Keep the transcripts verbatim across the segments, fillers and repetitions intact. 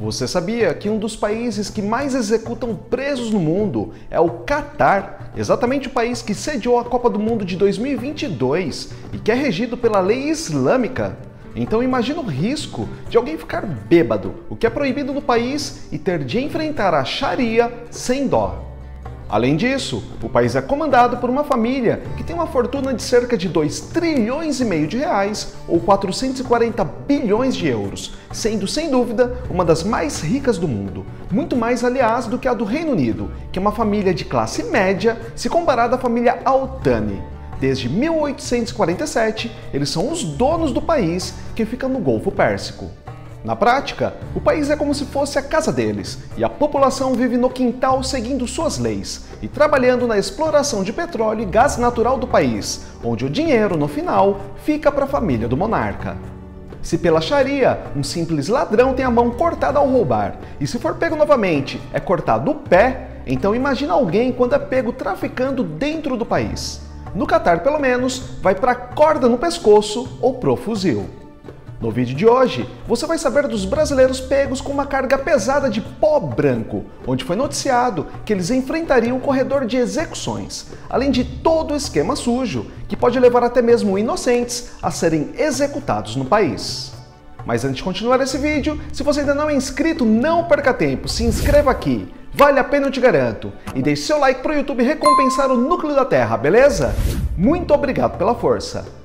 Você sabia que um dos países que mais executam presos no mundo é o Catar, exatamente o país que sediou a Copa do Mundo de dois mil e vinte e dois e que é regido pela lei islâmica? Então imagina o risco de alguém ficar bêbado, o que é proibido no país, e ter de enfrentar a Sharia sem dó. Além disso, o país é comandado por uma família que tem uma fortuna de cerca de dois trilhões e meio de reais, ou quatrocentos e quarenta bilhões de euros, sendo sem dúvida uma das mais ricas do mundo, muito mais aliás do que a do Reino Unido, que é uma família de classe média se comparada à família Al Thani. Desde mil oitocentos e quarenta e sete, eles são os donos do país, que fica no Golfo Pérsico. Na prática, o país é como se fosse a casa deles, e a população vive no quintal seguindo suas leis e trabalhando na exploração de petróleo e gás natural do país, onde o dinheiro, no final, fica para a família do monarca. Se pela Sharia, um simples ladrão tem a mão cortada ao roubar, e se for pego novamente, é cortado o pé, então imagina alguém quando é pego traficando dentro do país. No Catar, pelo menos, vai para a corda no pescoço ou pro fuzil. No vídeo de hoje, você vai saber dos brasileiros pegos com uma carga pesada de pó branco, onde foi noticiado que eles enfrentariam o corredor de execuções, além de todo o esquema sujo, que pode levar até mesmo inocentes a serem executados no país. Mas antes de continuar esse vídeo, se você ainda não é inscrito, não perca tempo, se inscreva aqui, vale a pena, eu te garanto, e deixe seu like para o YouTube recompensar o núcleo da Terra, beleza? Muito obrigado pela força!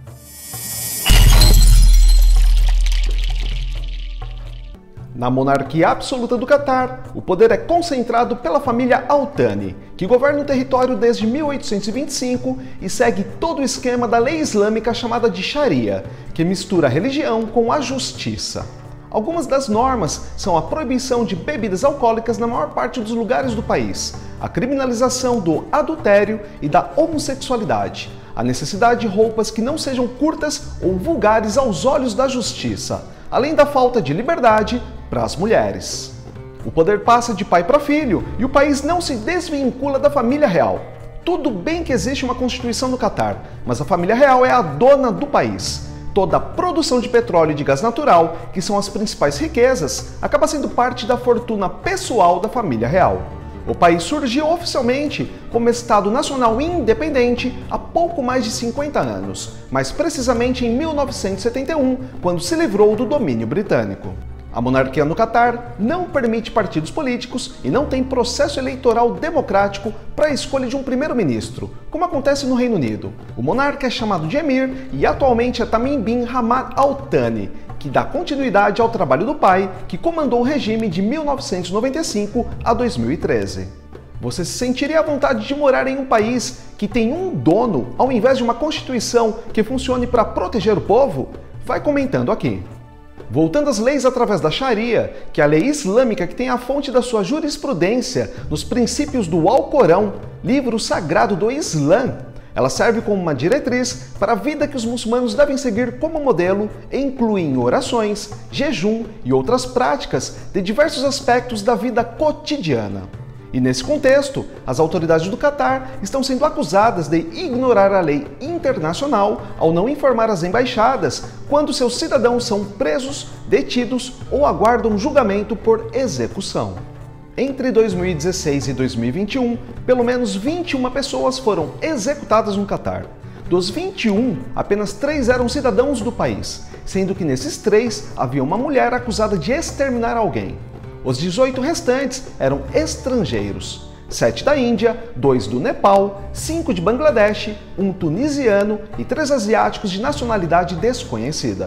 Na monarquia absoluta do Catar, o poder é concentrado pela família Al Thani, que governa o território desde mil oitocentos e vinte e cinco e segue todo o esquema da lei islâmica chamada de Sharia, que mistura a religião com a justiça. Algumas das normas são a proibição de bebidas alcoólicas na maior parte dos lugares do país, a criminalização do adultério e da homossexualidade, a necessidade de roupas que não sejam curtas ou vulgares aos olhos da justiça, além da falta de liberdade para as mulheres. O poder passa de pai para filho e o país não se desvincula da família real. Tudo bem que existe uma constituição no Catar, mas a família real é a dona do país. Toda a produção de petróleo e de gás natural, que são as principais riquezas, acaba sendo parte da fortuna pessoal da família real. O país surgiu oficialmente como Estado Nacional Independente há pouco mais de cinquenta anos, mais precisamente em mil novecentos e setenta e um, quando se livrou do domínio britânico. A monarquia no Catar não permite partidos políticos e não tem processo eleitoral democrático para a escolha de um primeiro-ministro, como acontece no Reino Unido. O monarca é chamado de Emir e atualmente é Tamim bin Hamad Al Thani, que dá continuidade ao trabalho do pai, que comandou o regime de mil novecentos e noventa e cinco a dois mil e treze. Você se sentiria à vontade de morar em um país que tem um dono, ao invés de uma constituição que funcione para proteger o povo? Vai comentando aqui. Voltando às leis através da Sharia, que é a lei islâmica que tem a fonte da sua jurisprudência nos princípios do Alcorão, livro sagrado do Islã, ela serve como uma diretriz para a vida que os muçulmanos devem seguir como modelo e incluem orações, jejum e outras práticas de diversos aspectos da vida cotidiana. E nesse contexto, as autoridades do Catar estão sendo acusadas de ignorar a lei internacional ao não informar as embaixadas quando seus cidadãos são presos, detidos ou aguardam julgamento por execução. Entre dois mil e dezesseis e dois mil e vinte e um, pelo menos vinte e uma pessoas foram executadas no Catar. Dos vinte e um, apenas três eram cidadãos do país, sendo que nesses três havia uma mulher acusada de exterminar alguém. Os dezoito restantes eram estrangeiros, sete da Índia, dois do Nepal, cinco de Bangladesh, um tunisiano e três asiáticos de nacionalidade desconhecida.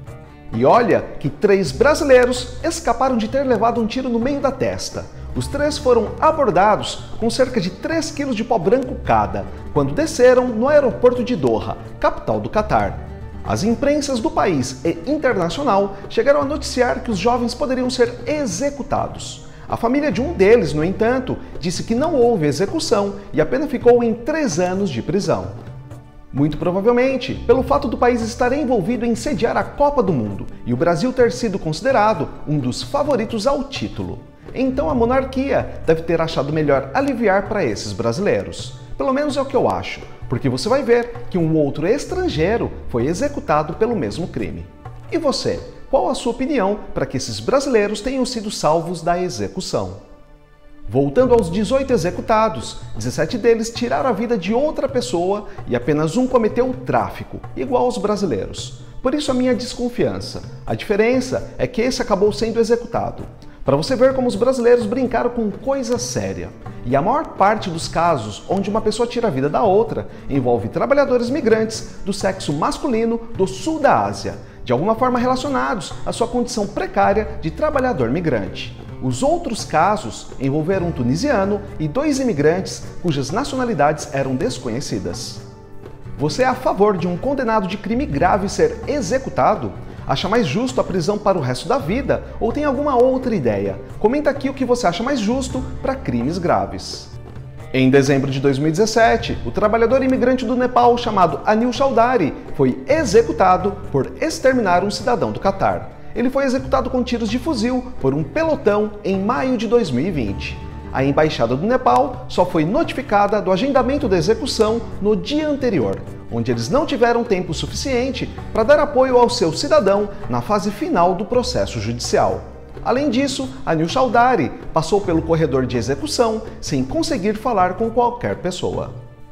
E olha que três brasileiros escaparam de ter levado um tiro no meio da testa. Os três foram abordados com cerca de três quilos de pó branco cada, quando desceram no aeroporto de Doha, capital do Catar. As imprensas do país e internacional chegaram a noticiar que os jovens poderiam ser executados. A família de um deles, no entanto, disse que não houve execução e a pena ficou em três anos de prisão. Muito provavelmente pelo fato do país estar envolvido em sediar a Copa do Mundo e o Brasil ter sido considerado um dos favoritos ao título. Então a monarquia deve ter achado melhor aliviar para esses brasileiros. Pelo menos é o que eu acho, porque você vai ver que um outro estrangeiro foi executado pelo mesmo crime. E você? qual a sua opinião para que esses brasileiros tenham sido salvos da execução. Voltando aos dezoito executados, dezessete deles tiraram a vida de outra pessoa e apenas um cometeu o tráfico, igual aos brasileiros. Por isso a minha desconfiança. A diferença é que esse acabou sendo executado. Para você ver como os brasileiros brincaram com coisa séria. E a maior parte dos casos onde uma pessoa tira a vida da outra envolve trabalhadores migrantes do sexo masculino do sul da Ásia, de alguma forma relacionados à sua condição precária de trabalhador migrante. Os outros casos envolveram um tunisiano e dois imigrantes cujas nacionalidades eram desconhecidas. Você é a favor de um condenado de crime grave ser executado? Acha mais justo a prisão para o resto da vida ou tem alguma outra ideia? Comenta aqui o que você acha mais justo para crimes graves. Em dezembro de dois mil e dezessete, o trabalhador imigrante do Nepal chamado Anil Chaudhary foi executado por exterminar um cidadão do Catar. Ele foi executado com tiros de fuzil por um pelotão em maio de dois mil e vinte. A embaixada do Nepal só foi notificada do agendamento da execução no dia anterior, onde eles não tiveram tempo suficiente para dar apoio ao seu cidadão na fase final do processo judicial. Além disso, Anil Chaudhary passou pelo corredor de execução sem conseguir falar com qualquer pessoa.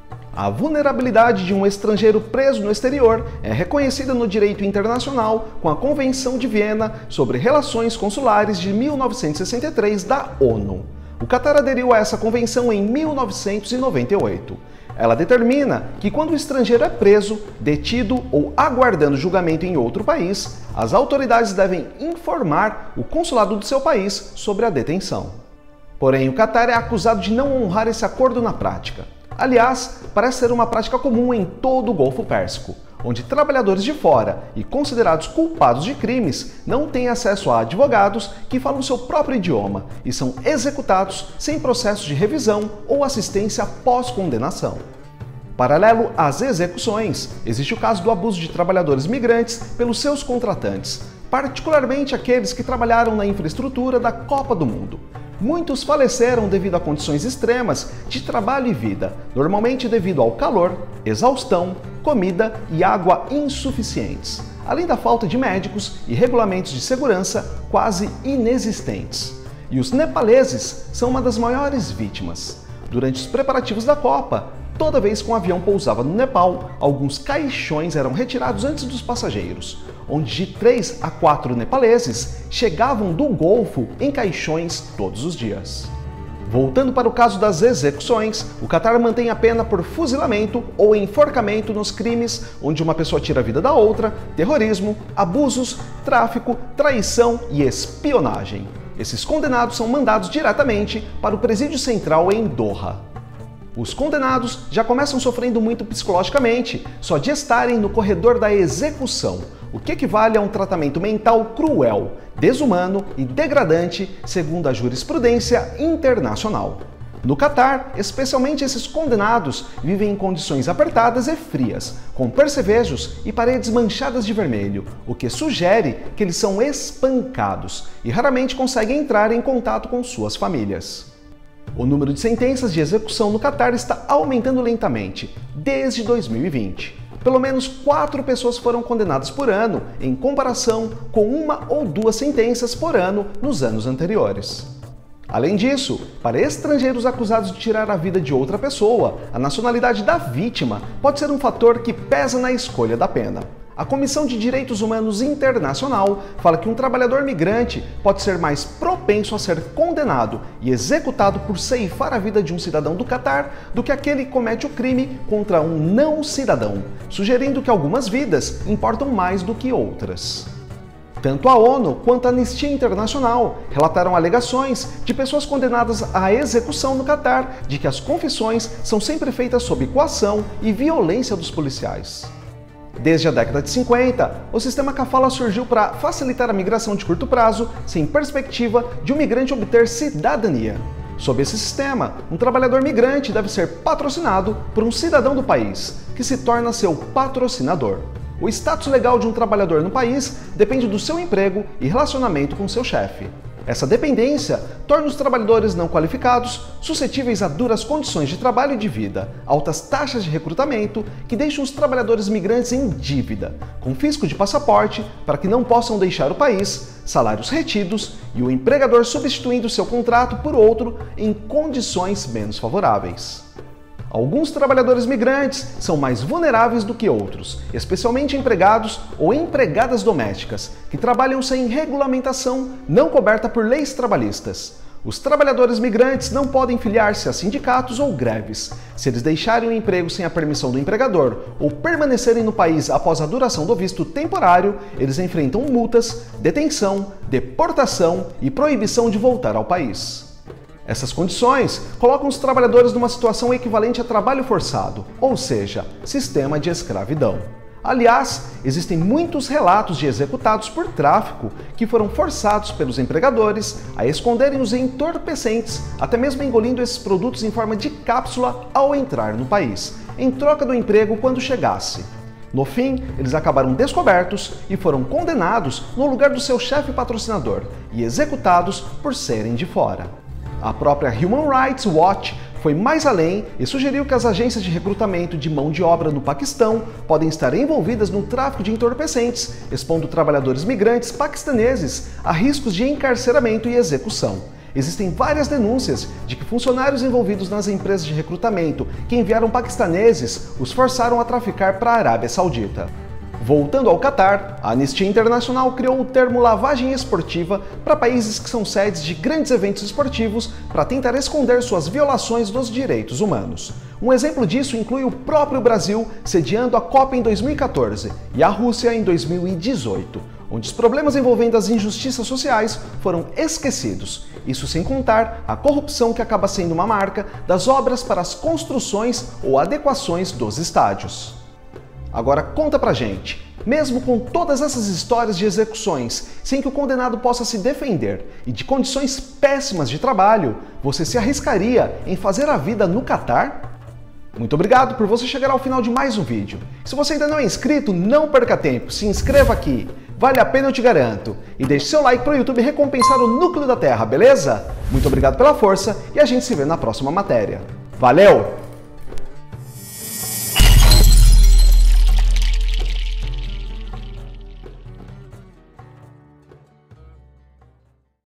A vulnerabilidade de um estrangeiro preso no exterior é reconhecida no direito internacional com a Convenção de Viena sobre Relações Consulares de mil novecentos e sessenta e três da ONU. O Catar aderiu a essa convenção em mil novecentos e noventa e oito. Ela determina que quando o estrangeiro é preso, detido ou aguardando julgamento em outro país, as autoridades devem informar o consulado do seu país sobre a detenção. Porém, o Catar é acusado de não honrar esse acordo na prática. Aliás, parece ser uma prática comum em todo o Golfo Pérsico, onde trabalhadores de fora e considerados culpados de crimes não têm acesso a advogados que falam seu próprio idioma e são executados sem processo de revisão ou assistência pós-condenação. Paralelo às execuções, existe o caso do abuso de trabalhadores migrantes pelos seus contratantes, particularmente aqueles que trabalharam na infraestrutura da Copa do Mundo. Muitos faleceram devido a condições extremas de trabalho e vida, normalmente devido ao calor, exaustão, comida e água insuficientes, além da falta de médicos e regulamentos de segurança quase inexistentes. E os nepaleses são uma das maiores vítimas. Durante os preparativos da Copa, toda vez que um avião pousava no Nepal, alguns caixões eram retirados antes dos passageiros, onde de três a quatro nepaleses chegavam do Golfo em caixões todos os dias. Voltando para o caso das execuções, o Catar mantém a pena por fuzilamento ou enforcamento nos crimes onde uma pessoa tira a vida da outra, terrorismo, abusos, tráfico, traição e espionagem. Esses condenados são mandados diretamente para o presídio central em Doha. Os condenados já começam sofrendo muito psicologicamente só de estarem no corredor da execução, o que equivale a um tratamento mental cruel, desumano e degradante, segundo a jurisprudência internacional. No Catar, especialmente esses condenados vivem em condições apertadas e frias, com percevejos e paredes manchadas de vermelho, o que sugere que eles são espancados e raramente conseguem entrar em contato com suas famílias. O número de sentenças de execução no Catar está aumentando lentamente, desde dois mil e vinte. Pelo menos quatro pessoas foram condenadas por ano, em comparação com uma ou duas sentenças por ano nos anos anteriores. Além disso, para estrangeiros acusados de tirar a vida de outra pessoa, a nacionalidade da vítima pode ser um fator que pesa na escolha da pena. A Comissão de Direitos Humanos Internacional fala que um trabalhador migrante pode ser mais propenso a ser condenado e executado por ceifar a vida de um cidadão do Catar do que aquele que comete o crime contra um não cidadão, sugerindo que algumas vidas importam mais do que outras. Tanto a ONU quanto a Anistia Internacional relataram alegações de pessoas condenadas à execução no Catar de que as confissões são sempre feitas sob coação e violência dos policiais. Desde a década de cinquenta, o sistema Kafala surgiu para facilitar a migração de curto prazo, sem perspectiva de um migrante obter cidadania. Sob esse sistema, um trabalhador migrante deve ser patrocinado por um cidadão do país, que se torna seu patrocinador. O status legal de um trabalhador no país depende do seu emprego e relacionamento com seu chefe. Essa dependência torna os trabalhadores não qualificados suscetíveis a duras condições de trabalho e de vida, altas taxas de recrutamento que deixam os trabalhadores migrantes em dívida, confisco de passaporte para que não possam deixar o país, salários retidos e o empregador substituindo seu contrato por outro em condições menos favoráveis. Alguns trabalhadores migrantes são mais vulneráveis do que outros, especialmente empregados ou empregadas domésticas, que trabalham sem regulamentação não coberta por leis trabalhistas. Os trabalhadores migrantes não podem filiar-se a sindicatos ou greves. Se eles deixarem o emprego sem a permissão do empregador ou permanecerem no país após a duração do visto temporário, eles enfrentam multas, detenção, deportação e proibição de voltar ao país. Essas condições colocam os trabalhadores numa situação equivalente a trabalho forçado, ou seja, sistema de escravidão. Aliás, existem muitos relatos de executados por tráfico que foram forçados pelos empregadores a esconderem os entorpecentes, até mesmo engolindo esses produtos em forma de cápsula ao entrar no país, em troca do emprego quando chegasse. No fim, eles acabaram descobertos e foram condenados no lugar do seu chefe patrocinador e executados por serem de fora. A própria Human Rights Watch foi mais além e sugeriu que as agências de recrutamento de mão de obra no Paquistão podem estar envolvidas no tráfico de entorpecentes, expondo trabalhadores migrantes paquistaneses a riscos de encarceramento e execução. Existem várias denúncias de que funcionários envolvidos nas empresas de recrutamento que enviaram paquistaneses os forçaram a traficar para a Arábia Saudita. Voltando ao Catar, a Anistia Internacional criou o termo lavagem esportiva para países que são sedes de grandes eventos esportivos para tentar esconder suas violações dos direitos humanos. Um exemplo disso inclui o próprio Brasil sediando a Copa em dois mil e quatorze e a Rússia em dois mil e dezoito, onde os problemas envolvendo as injustiças sociais foram esquecidos. Isso sem contar a corrupção que acaba sendo uma marca das obras para as construções ou adequações dos estádios. Agora conta pra gente, mesmo com todas essas histórias de execuções, sem que o condenado possa se defender e de condições péssimas de trabalho, você se arriscaria em fazer a vida no Catar? Muito obrigado por você chegar ao final de mais um vídeo. Se você ainda não é inscrito, não perca tempo, se inscreva aqui, vale a pena eu te garanto. E deixe seu like para o YouTube recompensar o núcleo da Terra, beleza? Muito obrigado pela força e a gente se vê na próxima matéria. Valeu!